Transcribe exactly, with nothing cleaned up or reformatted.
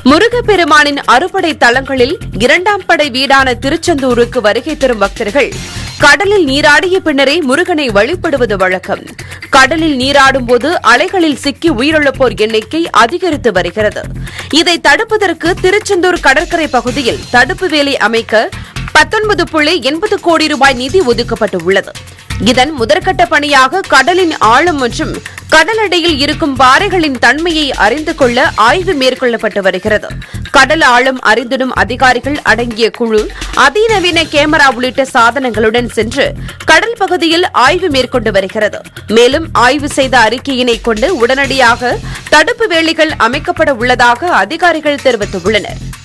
முருகப்பெருமானின் அறுபடை தலங்களில் இரண்டாம் படை வீடான திருச்செந்தூருக்கு வருகை தரும் பக்தர்கள் கடலில் நீராடிய பின்னரே முருகனை வழிபடுவது வழக்கம். கடலில் நீராடும் போது அலைகளில் சிக்கி உயிரிழப்போர் எண்ணிக்கை அதிகரித்து வருகிறது. இதை தடுப்பதற்கு திருச்செந்தூர் கடற்கரை பகுதியில் தடுப்பு வேலி அமைக்க பத்தொன்பது புள்ளி எண்பது கோடி ரூபாய் நிதி ஒதுக்கப்பட்டுள்ளது. இதன் முதற்கட்ட பணியாக கடலின் ஆழம் மற்றும் கடலடியில் இருக்கும் பாறைகளின் தன்மையை அறிந்து கொள்ள ஆய்வு மேற்கொள்ளப்பட்டு வருகிறது. கடல் ஆழம் அறிந்திடும் அதிகாரிகள் அடங்கிய குழு அதிநவீன கேமரா உள்ளிட்ட சாதனங்களுடன் சென்று கடல் பகுதியில் ஆய்வு மேற்கொண்டு வருகிறது. மேலும் ஆய்வு செய்த அறிக்கையினை கொண்டு உடனடியாக தடுப்பு வேலிகள் அமைக்கப்பட உள்ளதாக அதிகாரிகள் தெரிவித்துள்ளனர்.